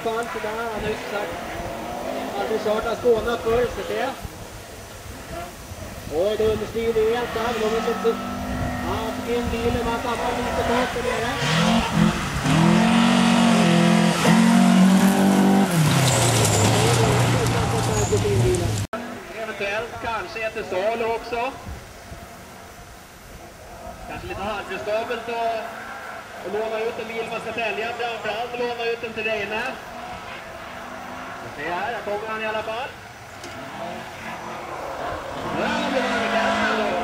fall. Så där, han har ju sagt aldrig kört av Skåne förr, så det. Och det understyr det helt där. De vill inte... Ja, fick in bilen, man tappar lite bort där nere. Eventuellt kanske ett salo också. Kanske lite halvriskabelt och låna ut en bil man ska sälja. Framförallt låna ut den till Reine. Se här kommer han i alla fall. Nu har vi några begränsningar då.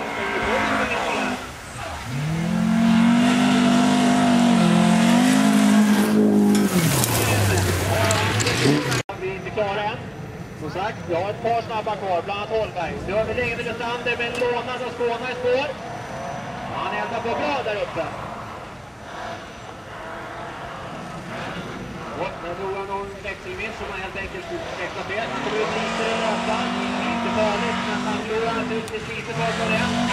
Vi är inte klara än. Som sagt, vi har ett par snabba kvar, bland annat Holberg. Nu har vi längre Lysander med en lånad av Skåne i spår. Han eldar på bra där uppe. Och där drog han någon växelmiss som han helt enkelt växlar fel. Han kommer ut lite i röta. Inte farligt, men han förlorar naturligtvis lite för det.